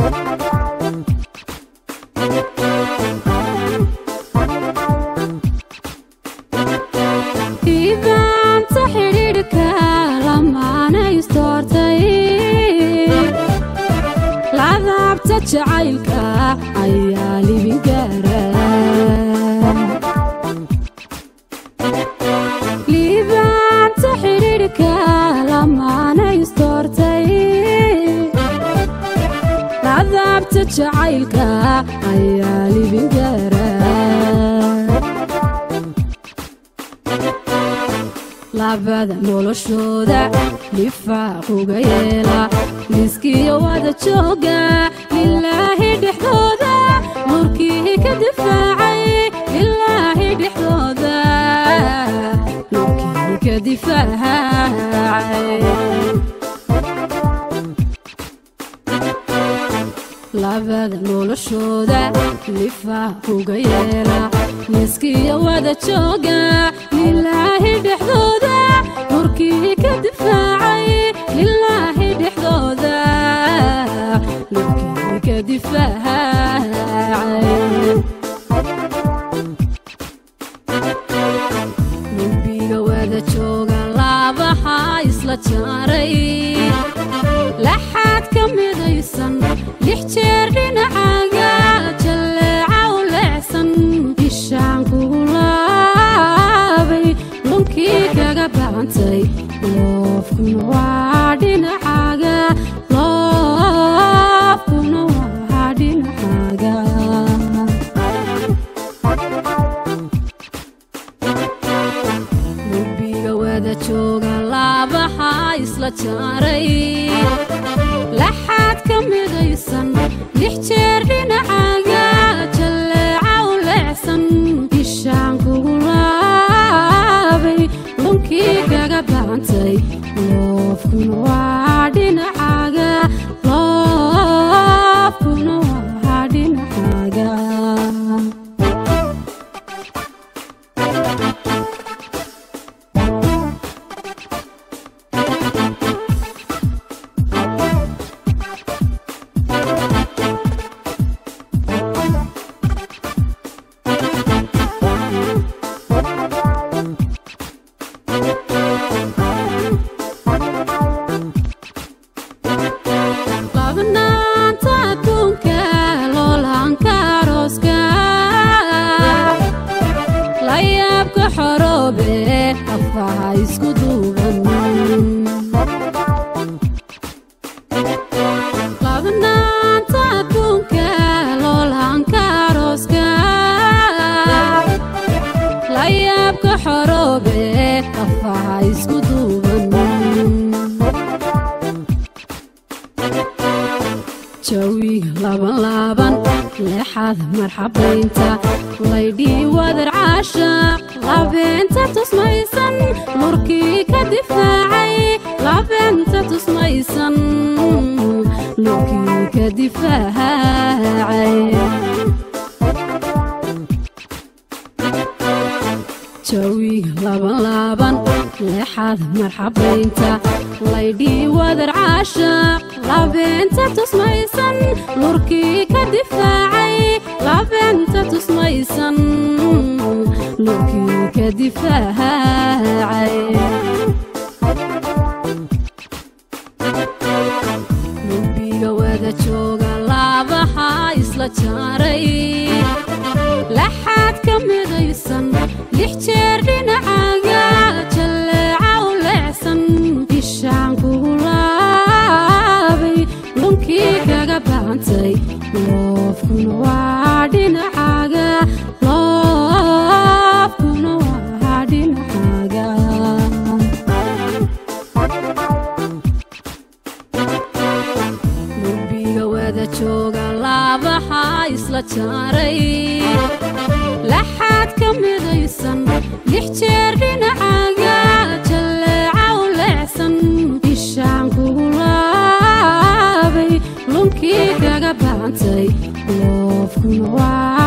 إذا تحريرك لما أنا يستورتي العذاب تجعلك عيالي بقرار لذا تحريرك لما أنا يستورتي العذاب تجعلك عيالي بقرار labada noloshooda lifaaqoga yeela miskiyo wada jooga lilaahi dhexdooda nurkii ka difaacay lilaahi dhexdooda nurkii ka difaacay labada noloshooda lifaaqoga yeela miskiyo wada jooga lilaahi dhexdooda nurkii ka difaacay lilaahi dhexdooda nurkii ka difaacay nurbiga wada jooga laabaha isla jaaray laxaad ka midaysan lix jeer dhinacaaga jalleeca u leecsan ishaan kugu laabay lunkii kaga bacantay loofkuna waa dhinacaaga loofkuna waa dhinacaaga nurbiga wada jooga laabaha isla jaaray laxaad ka midaysan lix jeer dhinacaaga jalleeca u leecsan ishaan kugu laabay lunkii kaga bacantay loofkuna waa dhinacaaga loofkuna waa dhinacaaga جويق لابن لابن لحظ مرحبا انت ليدي ودر عاشق لابنت تسميسن مركي كدفاعي لابنت تسميسن لوكي كدفاعي جويق لابن لابن لحظ مرحبا انت ليدي ودر عاشق لابنت تسميسن لوركي كدفاعي لابنت تسميسن لوركي كدفاعي نبيga wada jooga laabaha isla jaaray laxaad ka midaysan lix jeer dhinacaaga jalleeca u leecsan ishaan kugu laabay lunkii kaga bacantay loofkuna waa dhinacaaga loofkuna waa dhinacaaga nurbiga wada jooga laabaha isla jaaray laxaad ka midaysan lix jeer dhinacaaga jalleeca u leecsan ishaan kugu laabay lunkii kaga bacantay loofkuna waa